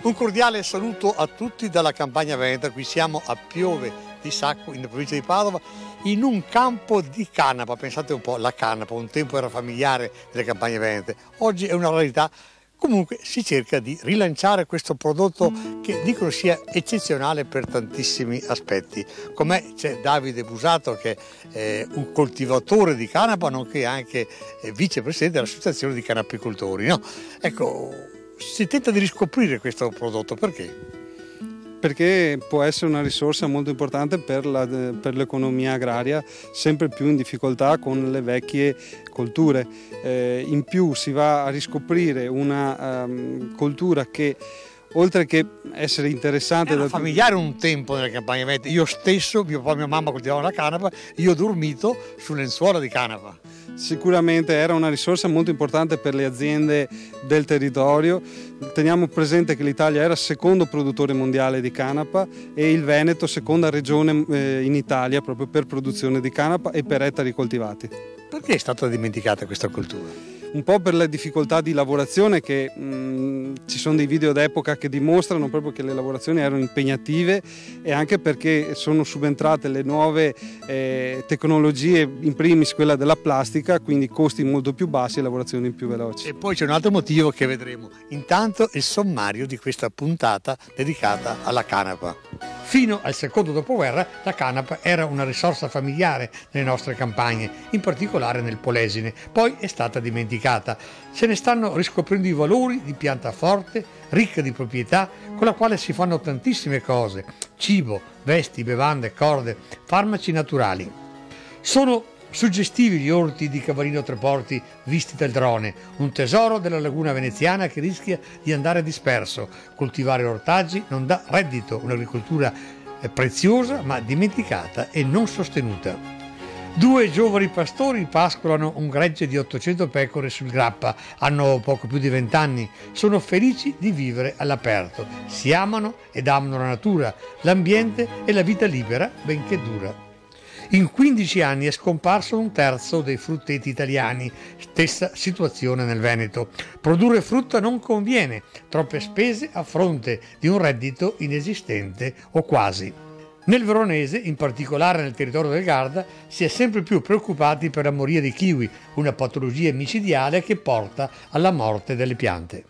Un cordiale saluto a tutti dalla campagna veneta. Qui siamo a Piove di Sacco, in provincia di Padova, in un campo di canapa. Pensate un po', la canapa un tempo era familiare nelle campagne venete, oggi è una rarità. Comunque si cerca di rilanciare questo prodotto che dicono sia eccezionale per tantissimi aspetti. Con me c'è Davide Busato, che è un coltivatore di canapa, nonché anche vicepresidente dell'associazione di canapicoltori, no? Ecco, si tenta di riscoprire questo prodotto, perché? Perché può essere una risorsa molto importante per l'economia agraria, sempre più in difficoltà con le vecchie colture. In più si va a riscoprire una coltura che, oltre che essere interessante, era familiare un tempo nelle campagne venete. Io stesso, mio papà e mia mamma coltivavano la canapa, io ho dormito su lenzuola di canapa. Sicuramente era una risorsa molto importante per le aziende del territorio. Teniamo presente che l'Italia era secondo produttore mondiale di canapa e il Veneto seconda regione in Italia proprio per produzione di canapa e per ettari coltivati. Perché è stata dimenticata questa coltura? Un po' per le difficoltà di lavorazione, che ci sono dei video d'epoca che dimostrano proprio che le lavorazioni erano impegnative, e anche perché sono subentrate le nuove tecnologie, in primis quella della plastica, quindi costi molto più bassi e lavorazioni più veloci. E poi c'è un altro motivo che vedremo. Intanto il sommario di questa puntata dedicata alla canapa. Fino al secondo dopoguerra la canapa era una risorsa familiare nelle nostre campagne, in particolare nel Polesine, poi è stata dimenticata. Se ne stanno riscoprendo i valori di pianta forte, ricca di proprietà, con la quale si fanno tantissime cose: cibo, vesti, bevande, corde, farmaci naturali. Sono suggestivi gli orti di Cavallino Treporti visti dal drone, un tesoro della laguna veneziana che rischia di andare disperso. Coltivare ortaggi non dà reddito, un'agricoltura preziosa ma dimenticata e non sostenuta. Due giovani pastori pascolano un gregge di 800 pecore sul Grappa, hanno poco più di 20 anni, sono felici di vivere all'aperto, si amano ed amano la natura, l'ambiente e la vita libera, benché dura. In 15 anni è scomparso un terzo dei frutteti italiani, stessa situazione nel Veneto. Produrre frutta non conviene, troppe spese a fronte di un reddito inesistente o quasi. Nel Veronese, in particolare nel territorio del Garda, si è sempre più preoccupati per la moria di kiwi, una patologia micidiale che porta alla morte delle piante.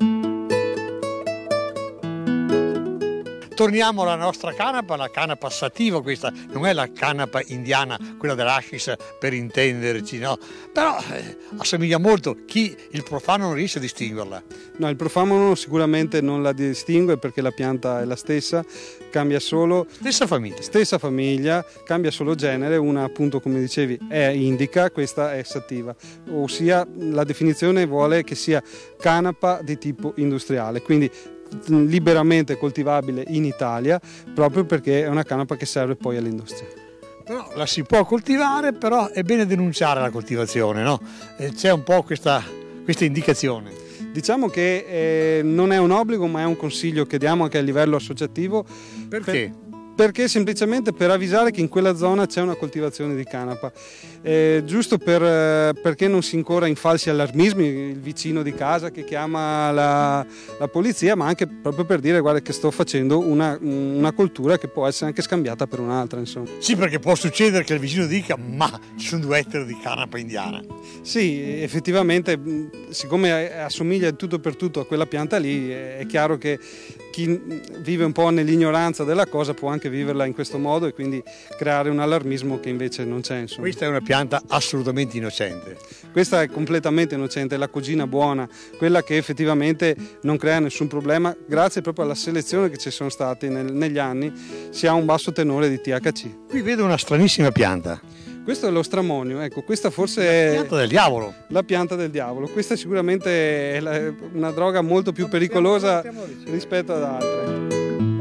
Torniamo alla nostra canapa, la canapa sativa. Questa non è la canapa indiana, quella dell'hashish, per intenderci, no? Però assomiglia molto. Il profano non riesce a distinguerla. No, il profano sicuramente non la distingue, perché la pianta è la stessa, cambia solo... Stessa famiglia, cambia solo genere. Una, appunto, come dicevi, è indica, questa è sativa. Ossia, la definizione vuole che sia canapa di tipo industriale, quindi liberamente coltivabile in Italia, proprio perché è una canapa che serve poi all'industria. Però la si può coltivare, però è bene denunciare la coltivazione, no? C'è un po' questa indicazione. Diciamo che non è un obbligo, ma è un consiglio che diamo anche a livello associativo. Perché? Perché semplicemente per avvisare che in quella zona c'è una coltivazione di canapa, giusto perché non si incorra in falsi allarmismi, il vicino di casa che chiama la polizia, ma anche proprio per dire: guarda che sto facendo una coltura che può essere anche scambiata per un'altra, insomma. Sì, perché può succedere che il vicino dica: ma ci sono 2 ettari di canapa indiana. Sì, effettivamente, siccome assomiglia tutto per tutto a quella pianta lì, è chiaro che chi vive un po' nell'ignoranza della cosa può anche viverla in questo modo e quindi creare un allarmismo che invece non c'è, insomma. Questa è una pianta assolutamente innocente. Questa è completamente innocente, è la cugina buona, quella che effettivamente non crea nessun problema. Grazie proprio alla selezione che ci sono stati negli anni, si ha un basso tenore di THC. Qui vedo una stranissima pianta. Questo è lo stramonio, ecco, questa forse è la pianta del diavolo. La pianta del diavolo. Questa sicuramente è una droga molto più pericolosa rispetto ad altre.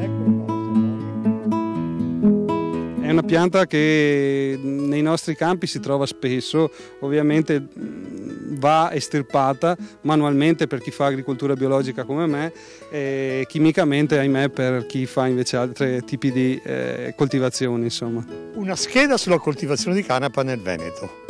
È una pianta che nei nostri campi si trova spesso, ovviamente va estirpata manualmente per chi fa agricoltura biologica come me, e chimicamente, ahimè, per chi fa invece altri tipi di coltivazioni, insomma. Una scheda sulla coltivazione di canapa nel Veneto.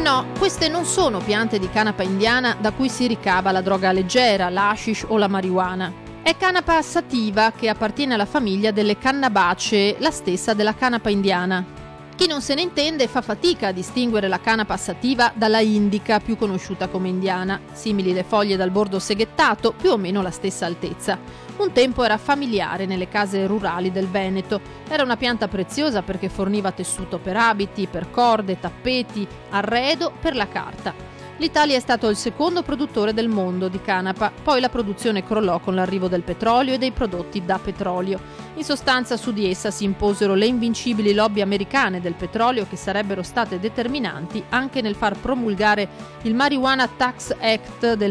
No, queste non sono piante di canapa indiana da cui si ricava la droga leggera, l'hashish o la marijuana. È canapa sativa che appartiene alla famiglia delle cannabacee, la stessa della canapa indiana. Chi non se ne intende fa fatica a distinguere la canapa sativa dalla indica, più conosciuta come indiana. Simili le foglie dal bordo seghettato, più o meno la stessa altezza. Un tempo era familiare nelle case rurali del Veneto. Era una pianta preziosa perché forniva tessuto per abiti, per corde, tappeti, arredo, per la carta. L'Italia è stato il secondo produttore del mondo di canapa, poi la produzione crollò con l'arrivo del petrolio e dei prodotti da petrolio. In sostanza su di essa si imposero le invincibili lobby americane del petrolio che sarebbero state determinanti anche nel far promulgare il Marijuana Tax Act del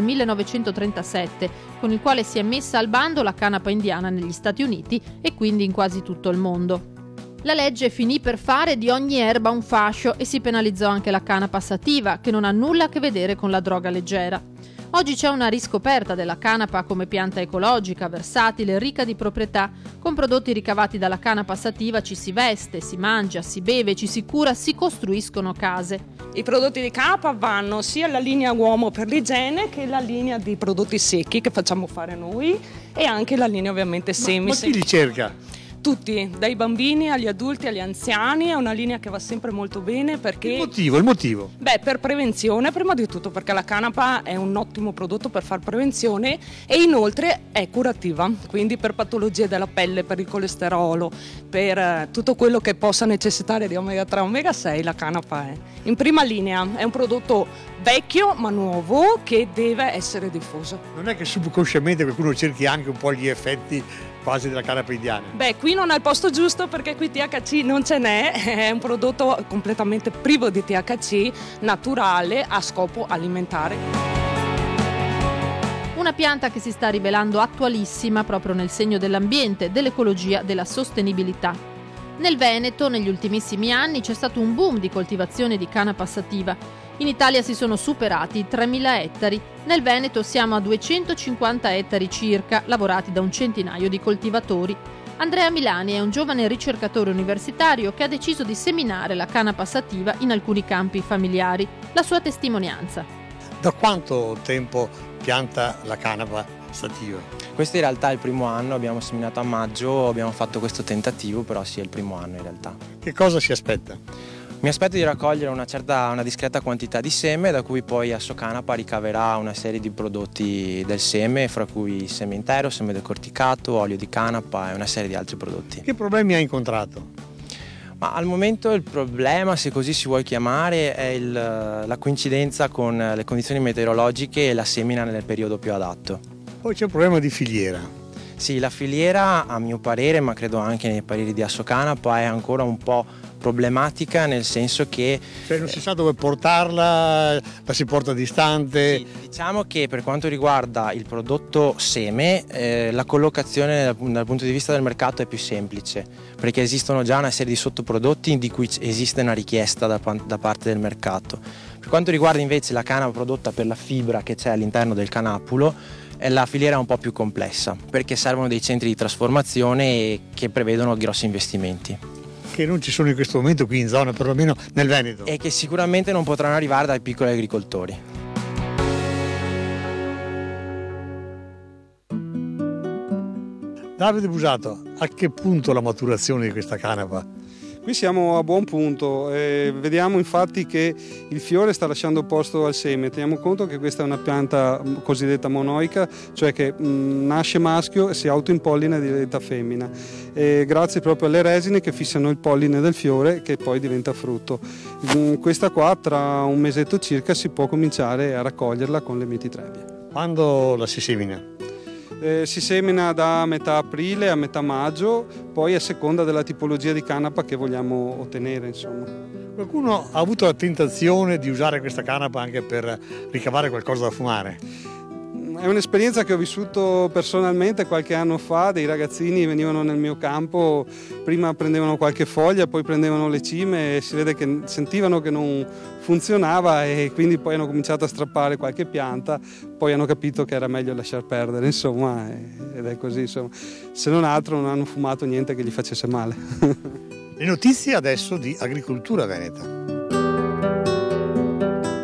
1937, con il quale si è messa al bando la canapa indiana negli Stati Uniti e quindi in quasi tutto il mondo. La legge finì per fare di ogni erba un fascio e si penalizzò anche la canapa sativa, che non ha nulla a che vedere con la droga leggera. Oggi c'è una riscoperta della canapa come pianta ecologica, versatile, ricca di proprietà. Con prodotti ricavati dalla canapa sativa ci si veste, si mangia, si beve, ci si cura, si costruiscono case. I prodotti di canapa vanno sia la linea uomo per l'igiene che la linea di prodotti secchi che facciamo fare noi e anche la linea ovviamente semi. Ma chi li cerca? Tutti, dai bambini agli adulti agli anziani, è una linea che va sempre molto bene perché... Il motivo? Beh, per prevenzione, prima di tutto perché la canapa è un ottimo prodotto per far prevenzione e inoltre è curativa, quindi per patologie della pelle, per il colesterolo, per tutto quello che possa necessitare di omega 3, omega 6, la canapa è in prima linea, è un prodotto vecchio ma nuovo che deve essere diffuso. Non è che subconsciamente qualcuno cerchi anche un po' gli effetti quasi della canapa indiana? Beh, qui non è il posto giusto perché qui THC non ce n'è, è un prodotto completamente privo di THC, naturale, a scopo alimentare. Una pianta che si sta rivelando attualissima proprio nel segno dell'ambiente, dell'ecologia, della sostenibilità. Nel Veneto, negli ultimissimi anni, c'è stato un boom di coltivazione di canapa sativa. In Italia si sono superati i 3.000 ettari. Nel Veneto siamo a 250 ettari circa, lavorati da un centinaio di coltivatori. Andrea Milani è un giovane ricercatore universitario che ha deciso di seminare la canapa sativa in alcuni campi familiari. La sua testimonianza. Da quanto tempo pianta la canapa sativa? Questo in realtà è il primo anno, abbiamo seminato a maggio, abbiamo fatto questo tentativo, però sì, è il primo anno in realtà. Che cosa si aspetta? Mi aspetto di raccogliere una discreta quantità di seme, da cui poi Assocanapa ricaverà una serie di prodotti del seme, fra cui seme intero, seme decorticato, olio di canapa e una serie di altri prodotti. Che problemi hai incontrato? Ma al momento il problema, se così si vuole chiamare, è la coincidenza con le condizioni meteorologiche e la semina nel periodo più adatto. Poi c'è un problema di filiera. Sì, la filiera, a mio parere, ma credo anche nei pareri di Assocanapa, è ancora un po' problematica, nel senso che... Cioè non si sa dove portarla, la si porta distante. Sì, diciamo che per quanto riguarda il prodotto seme, la collocazione dal punto di vista del mercato è più semplice, perché esistono già una serie di sottoprodotti di cui esiste una richiesta da parte del mercato. Per quanto riguarda invece la canapa prodotta per la fibra che c'è all'interno del canapulo, la filiera è un po' più complessa, perché servono dei centri di trasformazione che prevedono grossi investimenti. Che non ci sono in questo momento qui in zona, perlomeno nel Veneto. E che sicuramente non potranno arrivare dai piccoli agricoltori. Davide Busato, a che punto la maturazione di questa canapa? Qui siamo a buon punto, vediamo infatti che il fiore sta lasciando posto al seme. Teniamo conto che questa è una pianta cosiddetta monoica, cioè che nasce maschio e si autoimpollina e diventa femmina, grazie proprio alle resine che fissano il polline del fiore che poi diventa frutto. Questa qua tra un mesetto circa si può cominciare a raccoglierla con le mititrebbie. Quando la si semina? Si semina da metà aprile a metà maggio, poi a seconda della tipologia di canapa che vogliamo ottenere, insomma. Qualcuno ha avuto la tentazione di usare questa canapa anche per ricavare qualcosa da fumare? È un'esperienza che ho vissuto personalmente qualche anno fa. Dei ragazzini venivano nel mio campo, prima prendevano qualche foglia, poi prendevano le cime e si vede che sentivano che non funzionava e quindi poi hanno cominciato a strappare qualche pianta, poi hanno capito che era meglio lasciar perdere, insomma, ed è così, insomma. Se non altro non hanno fumato niente che gli facesse male. Le notizie adesso di Agricoltura Veneta.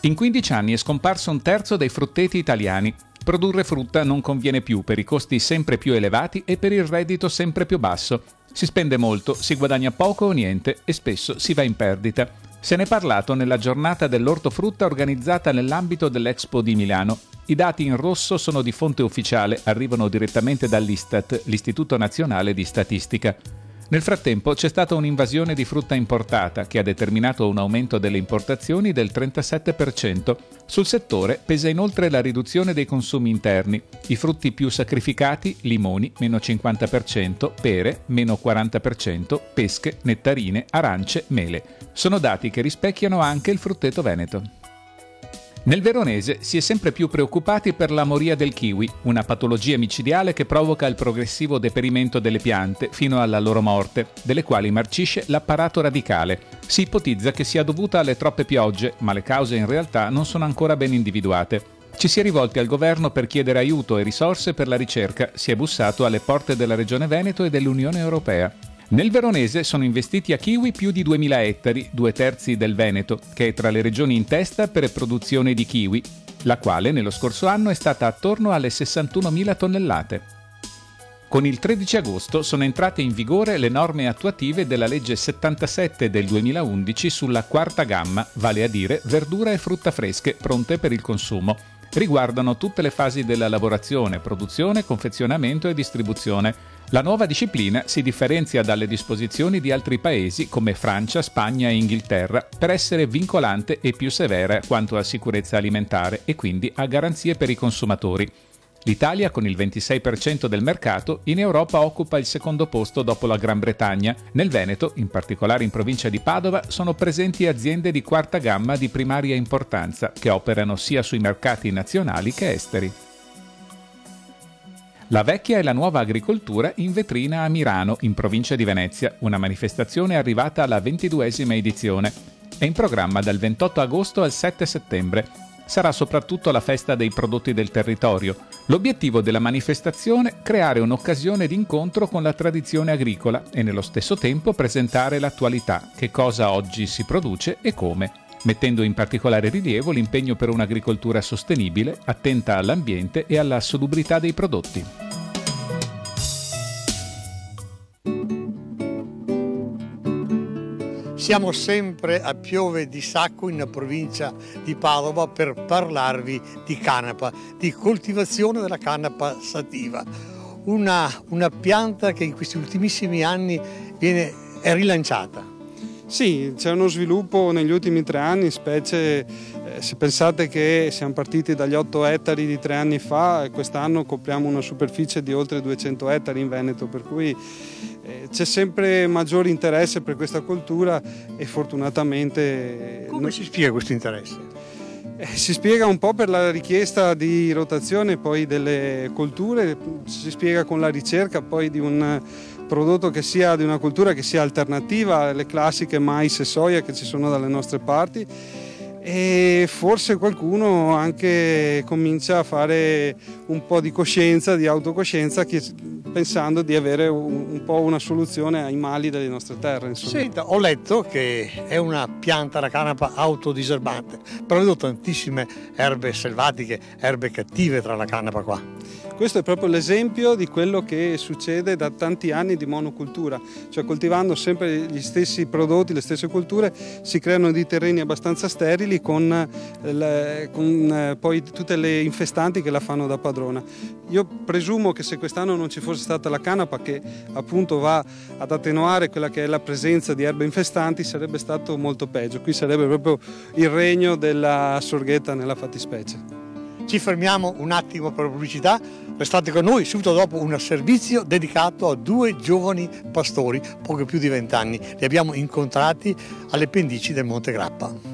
In 15 anni è scomparso un terzo dei frutteti italiani. Produrre frutta non conviene più per i costi sempre più elevati e per il reddito sempre più basso. Si spende molto, si guadagna poco o niente e spesso si va in perdita. Se ne è parlato nella giornata dell'ortofrutta organizzata nell'ambito dell'Expo di Milano. I dati in rosso sono di fonte ufficiale, arrivano direttamente dall'Istat, l'Istituto Nazionale di Statistica. Nel frattempo c'è stata un'invasione di frutta importata che ha determinato un aumento delle importazioni del 37%. Sul settore pesa inoltre la riduzione dei consumi interni. I frutti più sacrificati, limoni, meno 50%, pere, meno 40%, pesche, nettarine, arance, mele. Sono dati che rispecchiano anche il frutteto veneto. Nel Veronese si è sempre più preoccupati per la moria del kiwi, una patologia micidiale che provoca il progressivo deperimento delle piante fino alla loro morte, delle quali marcisce l'apparato radicale. Si ipotizza che sia dovuta alle troppe piogge, ma le cause in realtà non sono ancora ben individuate. Ci si è rivolti al governo per chiedere aiuto e risorse per la ricerca, si è bussato alle porte della Regione Veneto e dell'Unione Europea. Nel Veronese sono investiti a kiwi più di 2.000 ettari, 2/3 del Veneto, che è tra le regioni in testa per produzione di kiwi, la quale nello scorso anno è stata attorno alle 61.000 tonnellate. Con il 13 agosto sono entrate in vigore le norme attuative della legge 77 del 2011 sulla quarta gamma, vale a dire verdura e frutta fresche pronte per il consumo. Riguardano tutte le fasi della lavorazione, produzione, confezionamento e distribuzione. La nuova disciplina si differenzia dalle disposizioni di altri paesi come Francia, Spagna e Inghilterra per essere vincolante e più severa quanto a sicurezza alimentare e quindi a garanzie per i consumatori. L'Italia, con il 26% del mercato, in Europa occupa il secondo posto dopo la Gran Bretagna. Nel Veneto, in particolare in provincia di Padova, sono presenti aziende di quarta gamma di primaria importanza che operano sia sui mercati nazionali che esteri. La vecchia e la nuova agricoltura in vetrina a Mirano, in provincia di Venezia, una manifestazione arrivata alla 22esima edizione. È in programma dal 28 agosto al 7 settembre. Sarà soprattutto la festa dei prodotti del territorio. L'obiettivo della manifestazione è creare un'occasione di incontro con la tradizione agricola e nello stesso tempo presentare l'attualità, che cosa oggi si produce e come, mettendo in particolare rilievo l'impegno per un'agricoltura sostenibile, attenta all'ambiente e alla salubrità dei prodotti. Siamo sempre a Piove di Sacco in provincia di Padova per parlarvi di canapa, di coltivazione della canapa sativa, una pianta che in questi ultimissimi anni è rilanciata. Sì, c'è uno sviluppo negli ultimi 3 anni, specie se pensate che siamo partiti dagli 8 ettari di 3 anni fa e quest'anno copriamo una superficie di oltre 200 ettari in Veneto, per cui c'è sempre maggiore interesse per questa coltura e fortunatamente... Come si spiega questo interesse? Si spiega un po' per la richiesta di rotazione poi delle colture, si spiega con la ricerca poi di un prodotto che sia di una cultura che sia alternativa alle classiche mais e soia che ci sono dalle nostre parti, e forse qualcuno anche comincia a fare un po' di coscienza, di autocoscienza, pensando di avere un po' una soluzione ai mali delle nostre terre, insomma. Senta, ho letto che è una pianta, la canapa, autodiserbante, però vedo tantissime erbe selvatiche, erbe cattive tra la canapa qua. Questo è proprio l'esempio di quello che succede da tanti anni di monocultura, cioè coltivando sempre gli stessi prodotti, le stesse colture, si creano dei terreni abbastanza sterili con poi tutte le infestanti che la fanno da padrona. Io presumo che se quest'anno non ci fosse stata la canapa, che appunto va ad attenuare quella che è la presenza di erbe infestanti, sarebbe stato molto peggio. Qui sarebbe proprio il regno della sorghetta nella fattispecie. Ci fermiamo un attimo per pubblicità, restate con noi, subito dopo un servizio dedicato a 2 giovani pastori, poco più di 20 anni. Li abbiamo incontrati alle pendici del Monte Grappa.